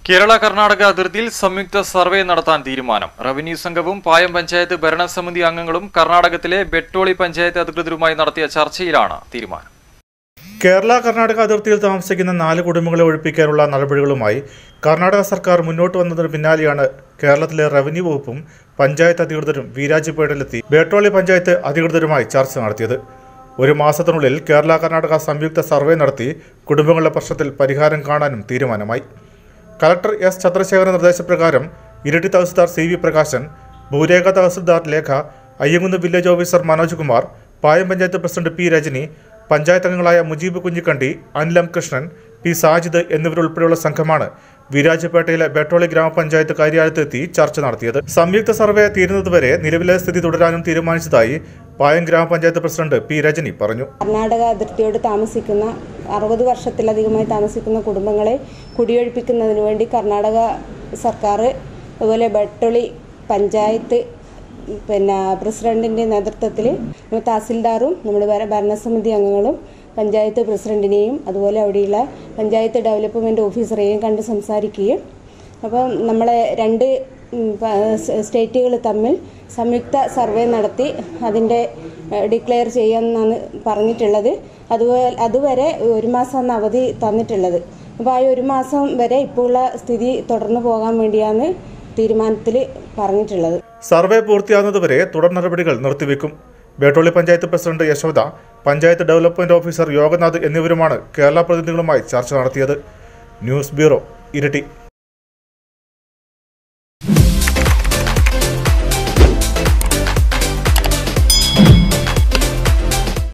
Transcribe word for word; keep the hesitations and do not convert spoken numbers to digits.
കേരള കർണാടക അതിർത്തിയിൽ സംയുക്ത സർവേ നടത്താൻ തീരുമാനം. റവന്യൂ സംഘവും പായം പഞ്ചായത്ത് ഭരണസമിതി അംഗങ്ങളും കർണാടകത്തിലെ ബെട്ടോളി പഞ്ചായത്ത് അധികൃതരുമായി നടത്തിയ ചർച്ചയിലാണ് തീരുമാനം. കേരള കർണാടക അതിർത്തിയിൽ താമസിക്കുന്ന നാല് കുടുംബങ്ങളെ ഒഴിപ്പിക്കാനുള്ള നടപടികളുമായി കർണാടക സർക്കാർ മുന്നോട്ട് വന്നതിന് പിന്നാലെയാണ് കേരളത്തിലെ റവന്യൂ വകുപ്പും പഞ്ചായത്ത് അധികൃതരും വീരാജ്പേട്ടയിലെത്തി ബെട്ടോളി പഞ്ചായത്ത് അധികൃതരുമായി ചർച്ച നടത്തിയത്. ഒരു മാസത്തിനുള്ളിൽ കേരള കർണാടക സംയുക്ത സർവേ നടത്തി കുടുംബങ്ങളുടെ പ്രശ്നത്തിൽ പരിഹാരം കാണാനും തീരുമാനമായി. കളക്ടർ എസ് ചന്ദ്രശേഖരൻ നിർദ്ദേശപ്രകാരം ഇരിട്ടി തഹസിൽദാർ സി വി പ്രകാശൻ, ഭൂരേഖ tahsildar Lekha, Ayyankunnu village officer Manoj Kumar, Payam panchayat president P Rajani, panchayat അംഗങ്ങളായ മുജീബ് കുഞ്ഞിക്കണ്ടി, അനിലം കൃഷ്ണൻ, പി സാജിദ് എന്നിവരുൾപ്പെടെയുള്ള സംഘമാണ് വീരാജ്പേട്ടയിലെ ബെട്ടോളി ഗ്രാമപഞ്ചായത്ത് കാര്യാലയത്തെത്തി ചർച്ച നടത്തിയത്. സംയുക്ത സർവേ തീരുന്നതുവരെ നിലവിലെ സ്ഥിതി തുടരാനും തീരുമാനിച്ചതായി പായം ഗ്രാമപഞ്ചായത്ത് പ്രസിഡന്റ് പി രജനി പറഞ്ഞു. കർണാടക അതിർത്തിയോട് താമസിക്കുന്ന അറുപത് വർഷത്തിലധികമായി താമസിക്കുന്ന കുടുംബങ്ങളെ കുടിയൊഴിപ്പിക്കുന്നതിന് വേണ്ടി കർണാടക സർക്കാർ അതുപോലെ ബെട്ടോളി പഞ്ചായത്ത് പിന്നെ പ്രസിഡന്റിൻ്റെ നേതൃത്വത്തിൽ തഹസിൽദാറും നമ്മുടെ ഭരണസമിതി അംഗങ്ങളും പഞ്ചായത്ത് പ്രസിഡന്റിനെയും അതുപോലെ അവിടെയുള്ള പഞ്ചായത്ത് ഡെവലപ്മെൻറ്റ് ഓഫീസറെയും കണ്ട് സംസാരിക്കുകയും അപ്പം നമ്മളെ രണ്ട് സ്റ്റേറ്റുകൾ തമ്മിൽ സംയുക്ത സർവേ നടത്തി അതിൻ്റെ ഡിക്ലെയർ ചെയ്യാമെന്നാണ് പറഞ്ഞിട്ടുള്ളത്. അതുപോലെ അതുവരെ ഒരു മാസമാണ് അവധി തന്നിട്ടുള്ളത്. അപ്പോൾ ആ ഒരു മാസം വരെ ഇപ്പോൾ ഉള്ള സ്ഥിതി തുടർന്നു പോകാൻ വേണ്ടിയാണ് തീരുമാനത്തിൽ പറഞ്ഞിട്ടുള്ളത്. സർവേ പൂർത്തിയാകുന്നതുവരെ തുടർ നടപടികൾ നിർത്തിവെക്കും. Bettoli panchayat president Yashoda, panchayat development officer Yoganath എന്നിവരുമാണ് കേരള പ്രതിനിധികളുമായി ചർച്ച നടത്തിയത്. News bureau, Iritty.